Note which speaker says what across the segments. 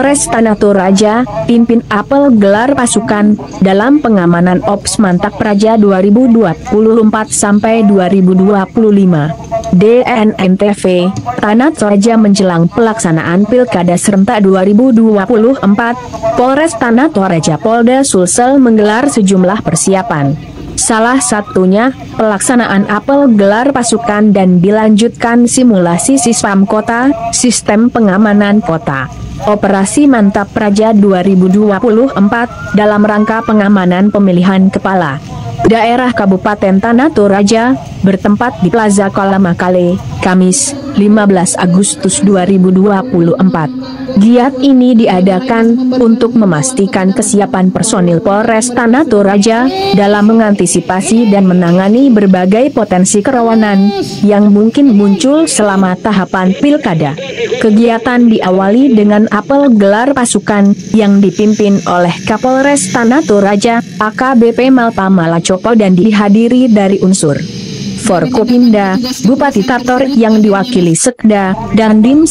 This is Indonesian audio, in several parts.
Speaker 1: Kapolres Tanah Toraja, pimpin apel gelar pasukan dalam pengamanan Ops Mantap Praja 2024 sampai 2025. DNNTV, Tanah Toraja menjelang pelaksanaan Pilkada serentak 2024, Polres Tanah Toraja Polda Sulsel menggelar sejumlah persiapan. Salah satunya, pelaksanaan apel gelar pasukan dan dilanjutkan simulasi Sispam Kota, Sistem Pengamanan Kota. Operasi Mantap Praja 2024 dalam rangka pengamanan pemilihan kepala daerah Kabupaten Tanah Toraja bertempat di Plaza Kalamakale, Kamis, 15 Agustus 2024. Giat ini diadakan untuk memastikan kesiapan personil Polres Tanah Toraja dalam mengantisipasi dan menangani berbagai potensi kerawanan yang mungkin muncul selama tahapan pilkada. Kegiatan diawali dengan apel gelar pasukan yang dipimpin oleh Kapolres Tanah Toraja, AKBP Malpa Malacopo, dan dihadiri dari unsur Forkopimda, Bupati Tator yang diwakili Sekda, dan Dim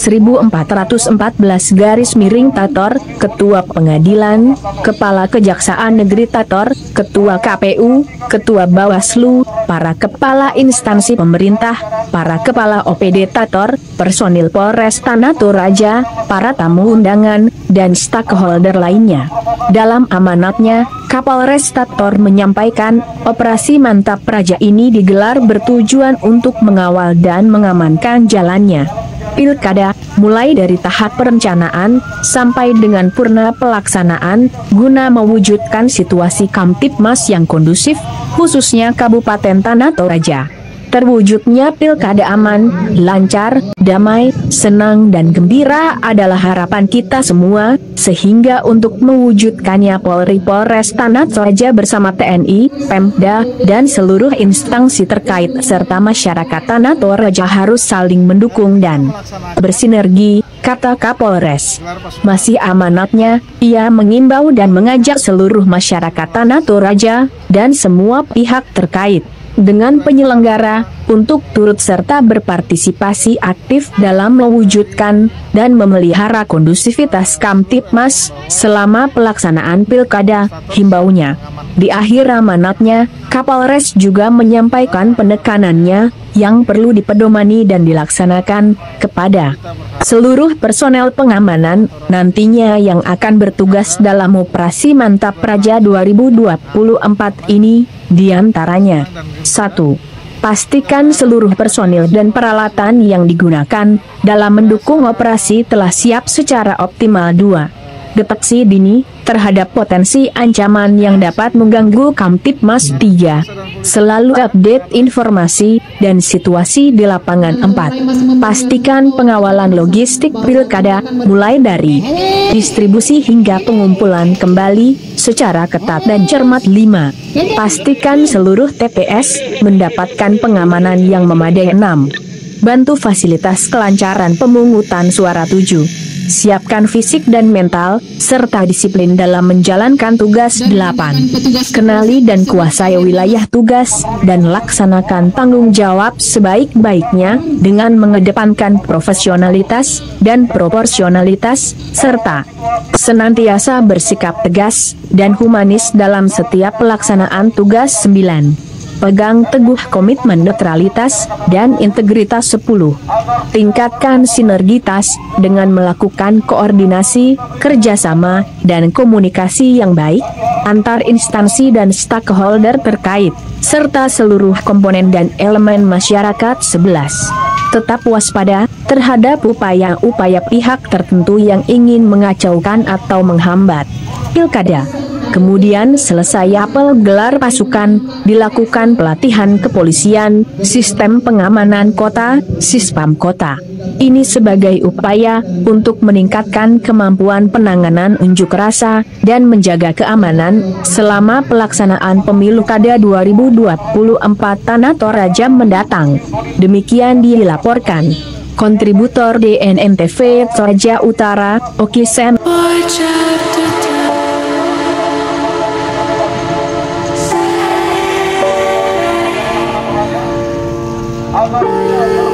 Speaker 1: 1414 Tator, Ketua Pengadilan, Kepala Kejaksaan Negeri Tator, Ketua KPU, Ketua Bawaslu, para kepala instansi pemerintah, para kepala OPD Tator, personil Polres Tanah Toraja, para tamu undangan, dan stakeholder lainnya. Dalam amanatnya, Kapolres Tator menyampaikan, operasi Mantap Praja ini digelar bertujuan untuk mengawal dan mengamankan jalannya pilkada, mulai dari tahap perencanaan sampai dengan purna pelaksanaan, guna mewujudkan situasi Kamtipmas yang kondusif, khususnya Kabupaten Tanah Toraja. Terwujudnya pilkada aman, lancar, damai, senang dan gembira adalah harapan kita semua, sehingga untuk mewujudkannya Polri, Polres Tanah Toraja bersama TNI, Pemda, dan seluruh instansi terkait serta masyarakat Tanah Toraja harus saling mendukung dan bersinergi, kata Kapolres. Masih amanatnya, ia mengimbau dan mengajak seluruh masyarakat Tanah Toraja dan semua pihak terkait dengan penyelenggara untuk turut serta berpartisipasi aktif dalam mewujudkan dan memelihara kondusivitas Kamtipmas selama pelaksanaan pilkada, himbaunya. Di akhir amanatnya, Kapolres juga menyampaikan penekanannya yang perlu dipedomani dan dilaksanakan kepada seluruh personel pengamanan nantinya yang akan bertugas dalam operasi Mantap Praja 2024 ini, diantaranya 1. Pastikan seluruh personil dan peralatan yang digunakan dalam mendukung operasi telah siap secara optimal. 2. Deteksi dini terhadap potensi ancaman yang dapat mengganggu Kamtipmas. 3. Selalu update informasi dan situasi di lapangan. 4. Pastikan pengawalan logistik pilkada, mulai dari distribusi hingga pengumpulan kembali secara ketat dan cermat. 5. Pastikan seluruh TPS mendapatkan pengamanan yang memadai. 6. Bantu fasilitas kelancaran pemungutan suara. 7. Siapkan fisik dan mental, serta disiplin dalam menjalankan tugas. 8. Kenali dan kuasai wilayah tugas, dan laksanakan tanggung jawab sebaik-baiknya, dengan mengedepankan profesionalitas dan proporsionalitas, serta senantiasa bersikap tegas dan humanis dalam setiap pelaksanaan tugas. 9. Pegang teguh komitmen netralitas dan integritas. 10. Tingkatkan sinergitas dengan melakukan koordinasi, kerjasama, dan komunikasi yang baik antar instansi dan stakeholder terkait, serta seluruh komponen dan elemen masyarakat. 11. Tetap waspada terhadap upaya-upaya pihak tertentu yang ingin mengacaukan atau menghambat pilkada. Kemudian selesai apel gelar pasukan, dilakukan pelatihan kepolisian, sistem pengamanan kota, Sispam Kota. Ini sebagai upaya untuk meningkatkan kemampuan penanganan unjuk rasa dan menjaga keamanan selama pelaksanaan pemilu kada 2024 Tanah Toraja mendatang. Demikian dilaporkan kontributor DNNTV Toraja Utara, Oki Sam.
Speaker 2: Allah